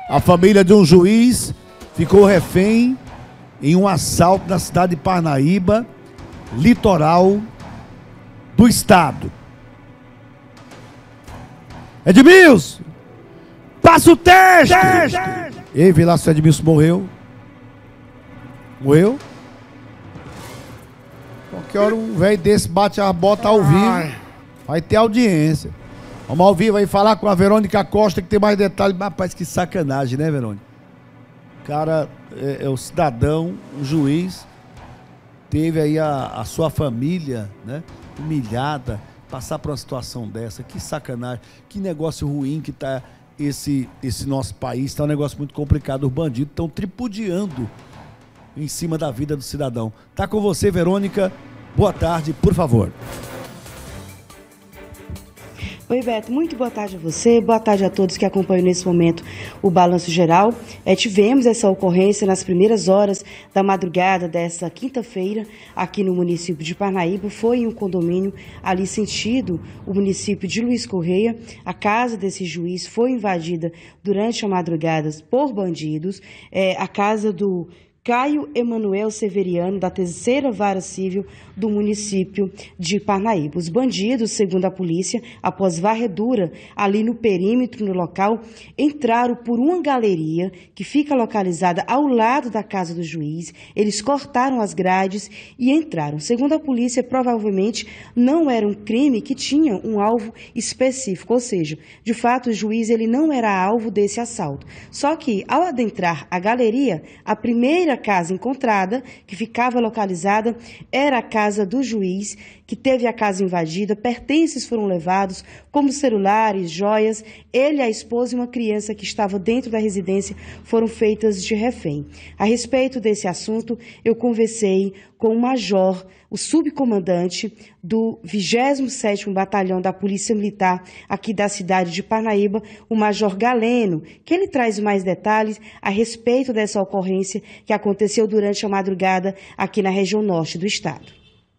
A família de um juiz ficou refém em um assalto na cidade de Parnaíba, litoral do estado. Edmilson, passa o teste! Ei, vê lá se o Edmilson morreu. Morreu? Qualquer hora um velho desse bate a bota ao vivo, vai ter audiência. Vamos ao vivo aí falar com a Verônica Costa, que tem mais detalhes. Rapaz, que sacanagem, né, Verônica? O cara é o cidadão, o juiz, teve aí a sua família, né, humilhada, passar por uma situação dessa. Que sacanagem, que negócio ruim que tá esse nosso país. Tá um negócio muito complicado. Os bandidos estão tripudiando em cima da vida do cidadão. Tá com você, Verônica. Boa tarde, por favor. Oi, Beto, muito boa tarde a você, boa tarde a todos que acompanham nesse momento o Balanço Geral. Tivemos essa ocorrência nas primeiras horas da madrugada dessa quinta-feira aqui no município de Parnaíba. Foi em um condomínio ali sentido o município de Luiz Correia. A casa desse juiz foi invadida durante a madrugada por bandidos. A casa do Caio Emanuel Severiano, da terceira vara civil do município de Parnaíba. Os bandidos, segundo a polícia, após varredura ali no perímetro no local, entraram por uma galeria que fica localizada ao lado da casa do juiz. Eles cortaram as grades e entraram. Segundo a polícia, provavelmente não era um crime que tinha um alvo específico, ou seja, de fato o juiz ele não era alvo desse assalto. Só que ao adentrar a galeria, a primeira casa encontrada, que ficava localizada, era a casa do juiz, que teve a casa invadida. Pertences foram levados, como celulares, joias. Ele, a esposa e uma criança que estava dentro da residência foram feitas de refém. A respeito desse assunto, eu conversei com o major, o subcomandante do 27º Batalhão da Polícia Militar aqui da cidade de Parnaíba, o Major Galeno, que ele traz mais detalhes a respeito dessa ocorrência que aconteceu durante a madrugada aqui na região norte do estado.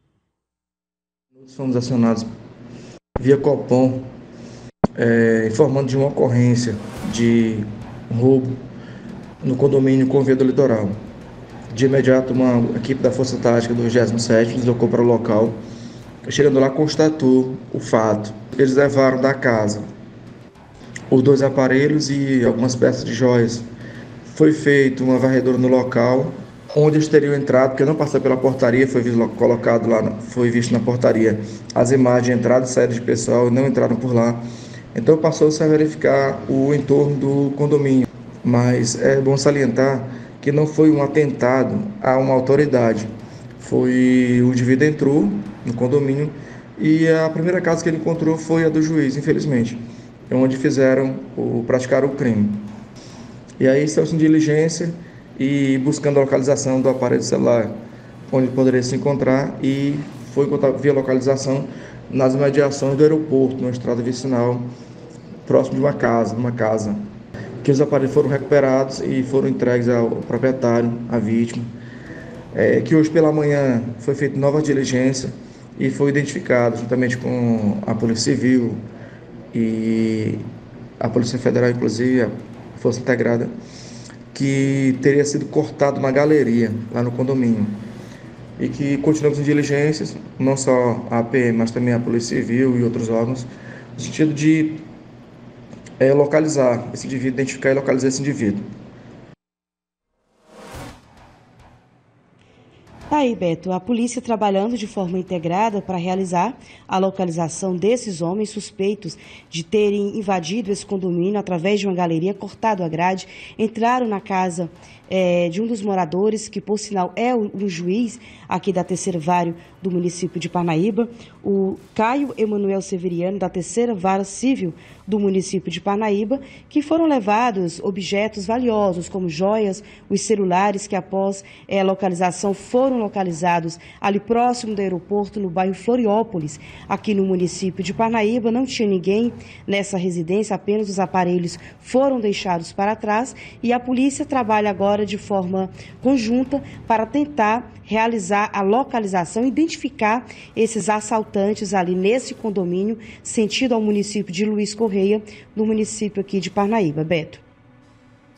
Fomos acionados via Copom, informando de uma ocorrência de roubo no condomínio Convênio Litoral. De imediato, uma equipe da Força Tática do 27º deslocou para o local. Chegando lá, constatou o fato. Eles levaram da casa os 2 aparelhos e algumas peças de joias. Foi feita uma varredura no local, onde eles teriam entrado, porque não passou pela portaria, foi colocado lá, foi visto na portaria as imagens de entrada e saída de pessoal e não entraram por lá. Então passou-se a verificar o entorno do condomínio. Mas é bom salientar que não foi um atentado a uma autoridade. Foi o indivíduo entrou no condomínio e a primeira casa que ele encontrou foi a do juiz, infelizmente, onde praticaram o crime. E aí estamos em diligência e buscando a localização do aparelho celular, onde poderia se encontrar, e foi encontrado via localização nas imediações do aeroporto, numa estrada vicinal, próximo de uma casa, que os aparelhos foram recuperados e foram entregues ao proprietário, à vítima, que hoje pela manhã foi feita nova diligência e foi identificado, juntamente com a Polícia Civil e a Polícia Federal, inclusive, a Força Integrada, que teria sido cortado uma galeria lá no condomínio, e que continuamos em diligências, não só a APM, mas também a Polícia Civil e outros órgãos, no sentido de localizar esse indivíduo, identificar e localizar esse indivíduo. Tá aí, Beto, a polícia trabalhando de forma integrada para realizar a localização desses homens suspeitos de terem invadido esse condomínio através de uma galeria, cortado a grade, entraram na casa de um dos moradores, que por sinal é um juiz aqui da terceira vara do município de Parnaíba, o Caio Emanuel Severiano, da terceira vara civil do município de Parnaíba, que foram levados objetos valiosos, como joias, os celulares, que após a localização foram localizados ali próximo do aeroporto, no bairro Floriópolis, aqui no município de Parnaíba. Não tinha ninguém nessa residência, apenas os aparelhos foram deixados para trás, e a polícia trabalha agora de forma conjunta para tentar realizar a localização, identificar esses assaltantes ali nesse condomínio, sentido ao município de Luiz Correia, no município aqui de Parnaíba. Beto.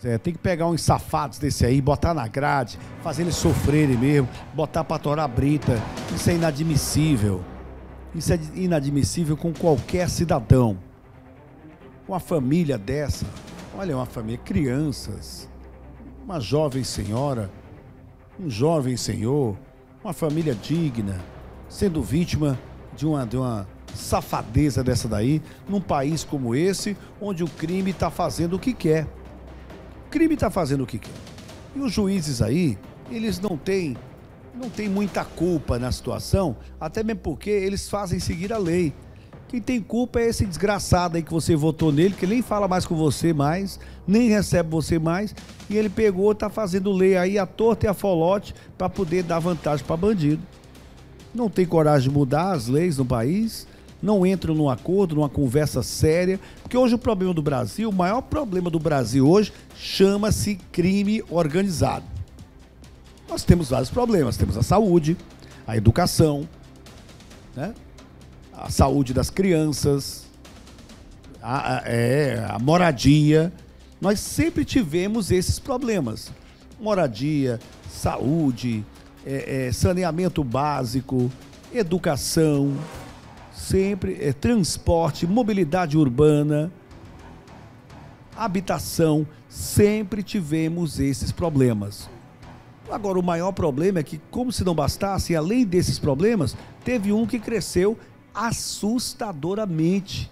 Tem que pegar uns safados desse aí, botar na grade, fazer eles sofrerem mesmo, botar pra torar brita. Isso é inadmissível. Isso é inadmissível com qualquer cidadão. Uma família dessa, olha, uma família, crianças, uma jovem senhora, um jovem senhor, uma família digna, sendo vítima de uma safadeza dessa daí, num país como esse, onde o crime está fazendo o que quer. O crime está fazendo o que quer. E os juízes aí, eles não têm muita culpa na situação, até mesmo porque eles fazem seguir a lei. Quem tem culpa é esse desgraçado aí que você votou nele, que nem fala mais com você mais, nem recebe você mais, e ele pegou, tá fazendo lei aí à torta e à folote para poder dar vantagem para bandido. Não tem coragem de mudar as leis no país, não entram num acordo, numa conversa séria, porque hoje o problema do Brasil, o maior problema do Brasil hoje, chama-se crime organizado. Nós temos vários problemas, temos a saúde, a educação, né? A saúde das crianças, a moradia. Nós sempre tivemos esses problemas. Moradia, saúde, saneamento básico, educação, sempre transporte, mobilidade urbana, habitação, sempre tivemos esses problemas. Agora, o maior problema é que, como se não bastasse, além desses problemas, teve um que cresceu assustadoramente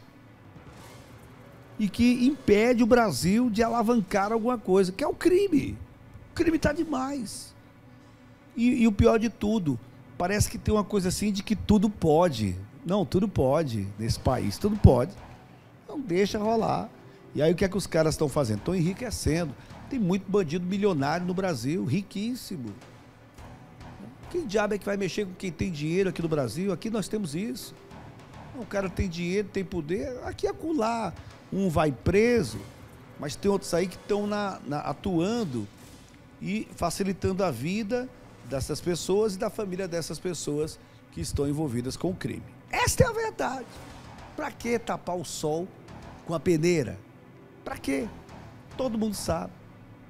e que impede o Brasil de alavancar alguma coisa, que é o crime. O crime está demais. E o pior de tudo, parece que tem uma coisa assim de que tudo pode. Não, tudo pode nesse país, tudo pode. Não deixa rolar. E aí o que é que os caras estão fazendo? Estão enriquecendo. Tem muito bandido milionário no Brasil, riquíssimo. Quem diabo é que vai mexer com quem tem dinheiro aqui no Brasil? Aqui nós temos isso. O cara tem dinheiro, tem poder, aqui acolá. Um vai preso, mas tem outros aí que estão atuando e facilitando a vida dessas pessoas e da família dessas pessoas que estão envolvidas com o crime. Esta é a verdade. Para que tapar o sol com a peneira? Para quê? Todo mundo sabe.